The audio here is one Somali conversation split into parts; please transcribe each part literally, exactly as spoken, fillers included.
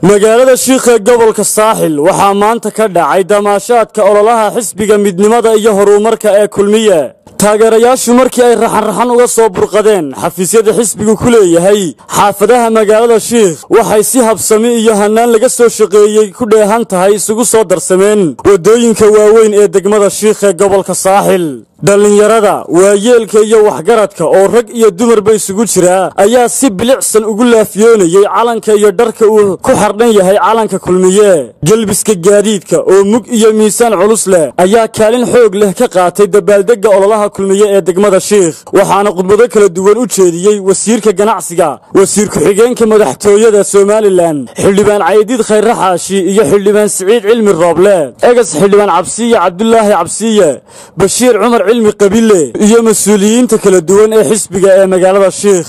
magaalada Shiikh ee gobolka Saaxil waxaa maanta ka dhacay damaashaadka ololaha xisbiga midnimada iyo horumarka ee kulmiye taageerayaashu markii ay raxan raxan uga soo burqadeen xafiisyada xisbigu ku leeyahay xaafadaha magaalada Shiikh waxay si habsami iyo hanaan laga soo shaqeeyay ku dheehan tahay isugu soo darsameen wadooyinka waaweyn ee degmada Shiikh ee gobolka Saaxil dhalinyarada waayeelka iyo waxgaradka oo rag iyo dumarba isugu jira ayaa si bilicsan ugu laafiyoonayay calanka iyo dharka uu ku xardhan yahay calanka kulmiye galbiska gaadiidka oo mug iyo miisaan culus leh ayaa kaalin xoog leh ka qaatay dabaaldega ololaha kulmiye ee degmada Shiikh waxaana khudbado kala duwan u jeediyay wasiirka ganacsiga wasiir ku xigeenka madaxtooyada Soomaaliland xildhibaan Caydid Khayr Raxaashi iyo xildhibaan Saciid Cilmi Rooble egas xildhibaan Cabsiye Cabdullaahi Cabsiye Bashiir Cumar علمي قبيلة iyo mas'uuliyiinta kala duwan ee xisbiga ee magaalada Shiikh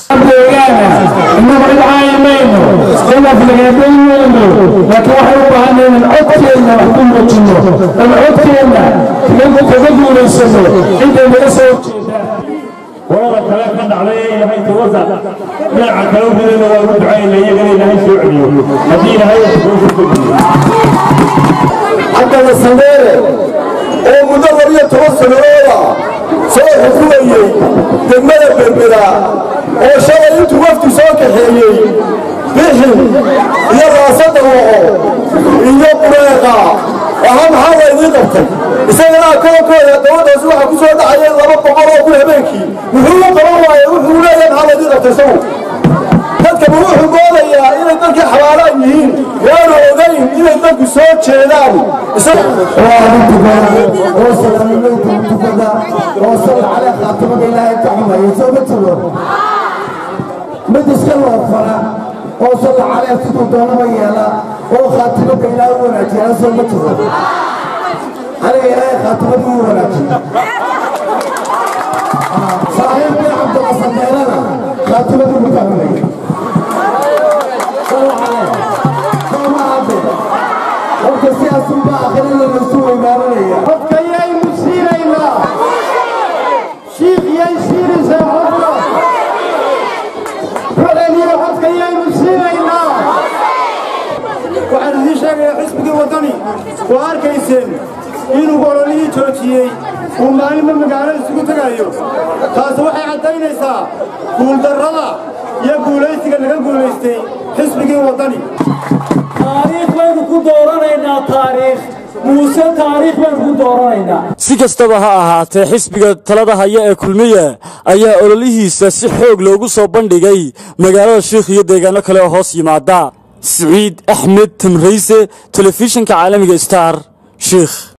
وهذا الكلام كان عليه إلى هاي توزع نرعى كلام بدنا ودعاء إلى يجري إلى هاي سعودي هدينا هاي حتى السنة oo muddo labiyo toban sanadooda soo xukumayay degmada Berbera oo shalay intuu wafdi soo kaxeeyay bixin iyo raasada iyo qureeqa waxaan maxaa idin qabtay isagana kooxooda dawladdaas waxa ku soo dhacay laba boqol oo ku habeenkii wuxuu qaban waayay wuxuu leeyahay maxaa idin qabtay soo dadka wuxuu goodayaa inay dadka xawaalaan yihiin waana ogayn inay dadku soo jeedaan وصل على خاتمة الله تعالى يسوي تلو مدرسة الوفرة وصل على سيد دون ميلا وخاتمة الله ونجي يسوي تلو على إله خاتمة ونجي صاحب بن عبد الله صديقنا خاتمة مكملة صلوا عليه صلوا عليه وكسياس باخر للرسول ماريا شيخ يسير سهرنا فلان يحط كيان مسيرنا وعن ذي شيء حسب الوطني واركيسين إنه قولي توجيهي ومالي من مقالة سكوت غايو خاصة وحي عدين إساء قول درلا يقول ليستي قال قول ليستي حسب الوطني تاريخ وين كو دورنا تاريخ موسى تاريخ وين كو دورنا si kastaba ha ahaatee xisbiga talada haya ee kulmiye ayaa ololihiisa si xoog loogu soo bandhigay magaalada Shiikh iyo deegaano kale oo hoos yimaada Saciid Axmed Tamriise telefishinka caalamiga Star Shiikh